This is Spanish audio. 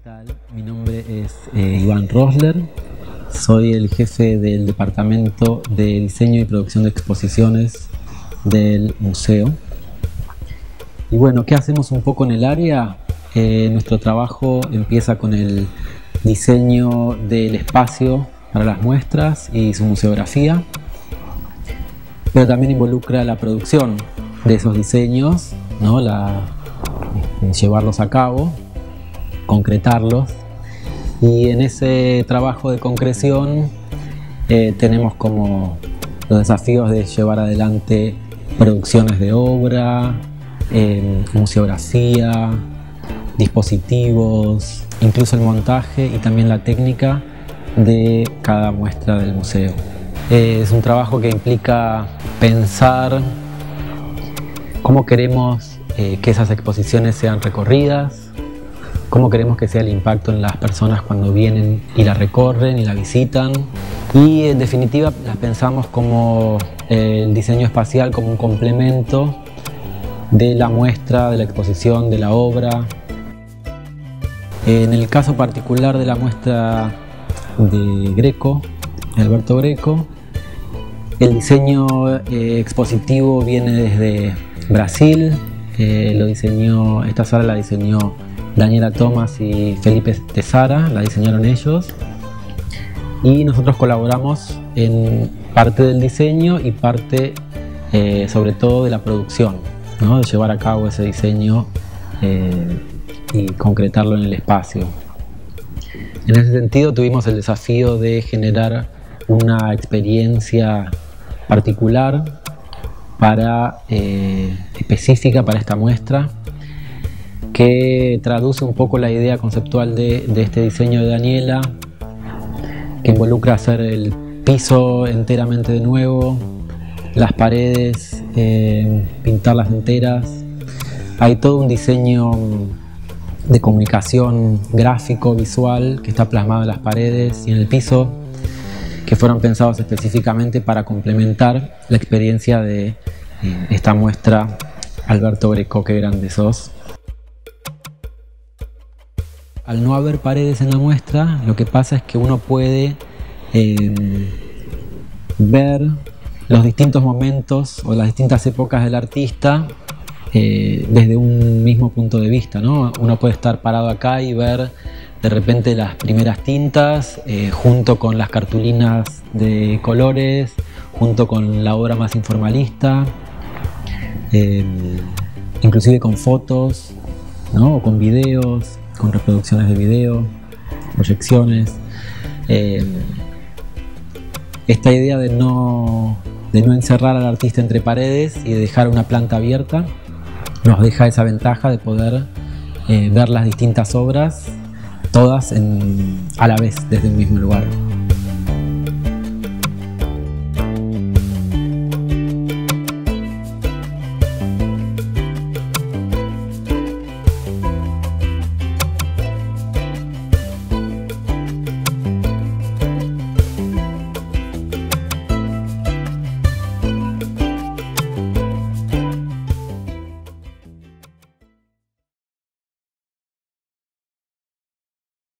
tal? Mi nombre es Iván Rosler, soy el jefe del Departamento de Diseño y Producción de Exposiciones del museo. Y bueno, ¿qué hacemos un poco en el área? Nuestro trabajo empieza con el diseño del espacio para las muestras y su museografía, pero también involucra la producción de esos diseños, ¿no? Llevarlos a cabo, concretarlos, y en ese trabajo de concreción tenemos como los desafíos de llevar adelante producciones de obra, museografía, dispositivos, incluso el montaje y también la técnica de cada muestra del museo. Es un trabajo que implica pensar cómo queremos que esas exposiciones sean recorridas, cómo queremos que sea el impacto en las personas cuando vienen y la recorren y la visitan, y en definitiva las pensamos como el diseño espacial como un complemento de la muestra, de la exposición, de la obra. En el caso particular de la muestra de Greco, Alberto Greco, el diseño expositivo viene desde Brasil. Esta sala la diseñó Daniela Thomas y Felipe Tessara, la diseñaron ellos, y nosotros colaboramos en parte del diseño y parte sobre todo de la producción, ¿no? De llevar a cabo ese diseño y concretarlo en el espacio. En ese sentido tuvimos el desafío de generar una experiencia particular específica para esta muestra, que traduce un poco la idea conceptual de este diseño de Daniela, que involucra hacer el piso enteramente de nuevo, las paredes, pintarlas enteras. Hay todo un diseño de comunicación gráfico, visual, que está plasmado en las paredes y en el piso, que fueron pensados específicamente para complementar la experiencia de esta muestra. Alberto Greco, qué grande sos. Al no haber paredes en la muestra, lo que pasa es que uno puede ver los distintos momentos o las distintas épocas del artista desde un mismo punto de vista, ¿no? Uno puede estar parado acá y ver de repente las primeras tintas junto con las cartulinas de colores, junto con la obra más informalista, inclusive con fotos, ¿no? O con videos, con reproducciones de video, proyecciones. Esta idea de no encerrar al artista entre paredes y de dejar una planta abierta nos deja esa ventaja de poder ver las distintas obras todas a la vez desde un mismo lugar.